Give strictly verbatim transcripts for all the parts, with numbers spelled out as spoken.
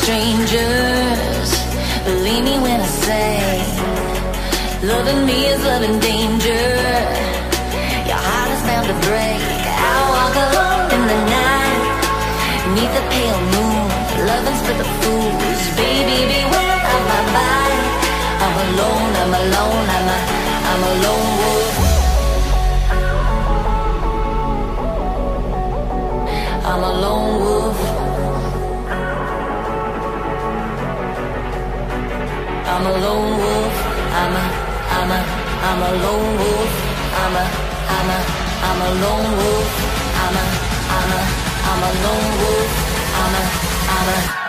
strangers. Believe me when I say, loving me is loving danger. Your heart is bound to break. I walk alone in the night, neath the pale moon. Loving's for the fools. Baby, beware of my bite. I'm alone, I'm alone, I'm a, I'm a lone wolf. I'm a lone wolf. I'm a lone wolf. I'm a, I'm a, I'm a lone wolf. I'm a, I'm a, I'm a lone wolf. I'm a, I'm a, I'm a lone wolf. I'm a, I'm a.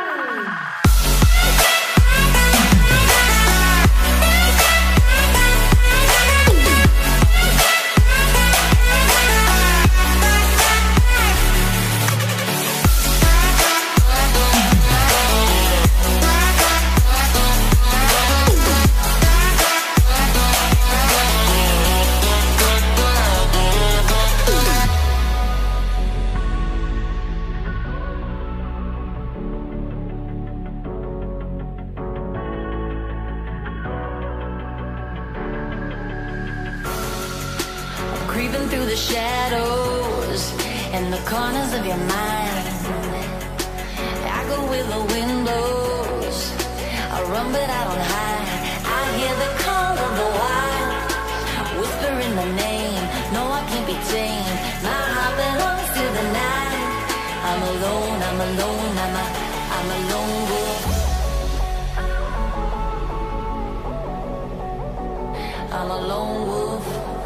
Creeping through the shadows and the corners of your mind. I go where the wind blows. I run but I don't hide. I hear the call of the wild, whispering the name. No, I can't be tamed. My heart belongs to the night. I'm alone, I'm alone, I'm a, I'm a lone wolf. I'm a lone wolf.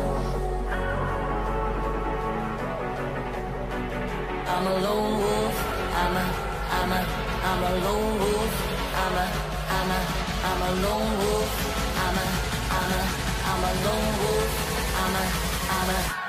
I'm a lone wolf. I'm a, I'm a, I'm a lone wolf. I'm a, I'm a, I'm a lone wolf. I'm a, I'm a, I'm a lone wolf. I'm a, I'm a